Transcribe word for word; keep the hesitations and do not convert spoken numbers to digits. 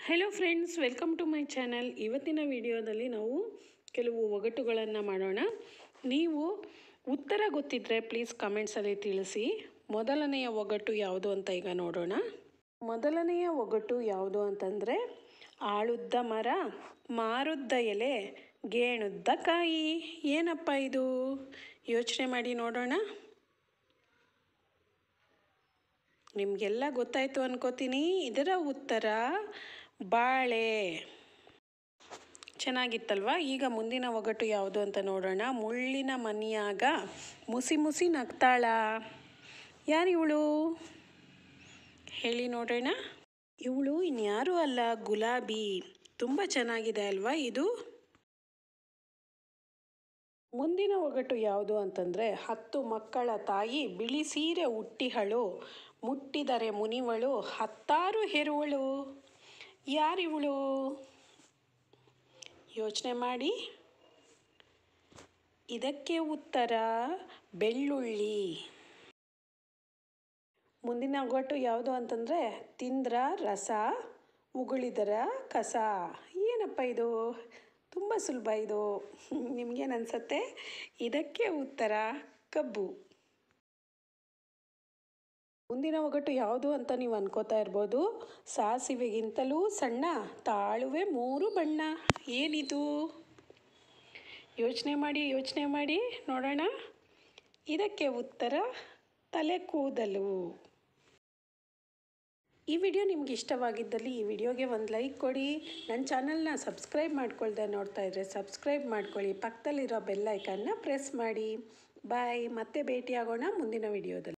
Hello friends, welcome to my channel. ಇವತ್ತಿನ ವಿಡಿಯೋದಲ್ಲಿ ನಾವು ಕೆಲವು ಒಗಟುಗಳನ್ನು ಮಾಡೋಣ. ನೀವು ಉತ್ತರ ಗೊತ್ತಿದ್ದರೆ ಪ್ಲೀಸ್ ಕಮೆಂಟ್ಸಲ್ಲಿ ತಿಳಿಸಿ. ಮೊದಲನೆಯ ಒಗಟು ಯಾವುದು ಅಂತ ಈಗ ನೋಡೋಣ. ಮೊದಲನೆಯ ಒಗಟು ಯಾವುದು ಅಂತಂದರೆ, ಆಳುದ್ದ ಮರ, ಮಾರುದ್ದ ಎಲೆ, ಗೇಣುದ್ದ ಕಾಯಿ. ಏನಪ್ಪ ಇದು? ಯೋಚನೆ ಮಾಡಿ ನೋಡೋಣ. ನಿಮಗೆಲ್ಲ ಗೊತ್ತಾಯಿತು ಅನ್ಕೋತೀನಿ. ಇದರ ಉತ್ತರ ಬಾಳೆ. ಚೆನ್ನಾಗಿತ್ತಲ್ವಾ? ಈಗ ಮುಂದಿನ ಒಗಟು ಯಾವುದು ಅಂತ ನೋಡೋಣ. ಮುಳ್ಳಿನ ಮನೆಯಾಗ ಮುಸಿ ಮುಸಿ ನಗ್ತಾಳ. ಯಾರಿವಳು? ಹೇಳಿ ನೋಡೋಣ. ಇವಳು ಇನ್ಯಾರೂ ಅಲ್ಲ, ಗುಲಾಬಿ. ತುಂಬ ಚೆನ್ನಾಗಿದೆ ಅಲ್ವಾ ಇದು? ಮುಂದಿನ ಒಗಟು ಯಾವುದು ಅಂತಂದರೆ, ಹತ್ತು ಮಕ್ಕಳ ತಾಯಿ ಬಿಳಿ ಸೀರೆ ಉಟ್ಟಿಹಳು, ಮುಟ್ಟಿದರೆ ಮುನಿವಳು, ಹತ್ತಾರು ಹೆರುವಳು. ಯಾರಿವಳು? ಯೋಚನೆ ಮಾಡಿ. ಇದಕ್ಕೆ ಉತ್ತರ ಬೆಳ್ಳುಳ್ಳಿ. ಮುಂದಿನ ಒಗಟು ಯಾವುದು ಅಂತಂದರೆ, ತಿಂದ್ರ ರಸ, ಉಗುಳಿದರ ಕಸ. ಏನಪ್ಪ ಇದು? ತುಂಬ ಸುಲಭ ಇದು. ನಿಮಗೇನು ಅನಿಸುತ್ತೆ? ಇದಕ್ಕೆ ಉತ್ತರ ಕಬ್ಬು. ಮುಂದಿನ ಒಗಟು ಯಾವುದು ಅಂತ ನೀವು ಅನ್ಕೋತಾ ಇರ್ಬೋದು. ಸಾಸಿವೆಗಿಂತಲೂ ಸಣ್ಣ, ತಾಳುವೆ ಮೂರು ಬಣ್ಣ. ಏನಿದು? ಯೋಚನೆ ಮಾಡಿ ಯೋಚನೆ ಮಾಡಿ ನೋಡೋಣ. ಇದಕ್ಕೆ ಉತ್ತರ ತಲೆ ಕೂದಲು. ಈ ವಿಡಿಯೋ ನಿಮ್ಗೆ ಇಷ್ಟವಾಗಿದ್ದಲ್ಲಿ ಈ ವಿಡಿಯೋಗೆ ಒಂದು ಲೈಕ್ ಕೊಡಿ. ನನ್ನ ಚಾನಲ್ನ ಸಬ್ಸ್ಕ್ರೈಬ್ ಮಾಡ್ಕೊಳ್ದೆ ನೋಡ್ತಾ ಇದ್ದರೆ ಸಬ್ಸ್ಕ್ರೈಬ್ ಮಾಡ್ಕೊಳ್ಳಿ. ಪಕ್ಕದಲ್ಲಿರೋ ಬೆಲ್ ಐಕನ್ನ ಪ್ರೆಸ್ ಮಾಡಿ. ಬಾಯ್. ಮತ್ತೆ ಭೇಟಿಯಾಗೋಣ ಮುಂದಿನ ವಿಡಿಯೋದಲ್ಲಿ.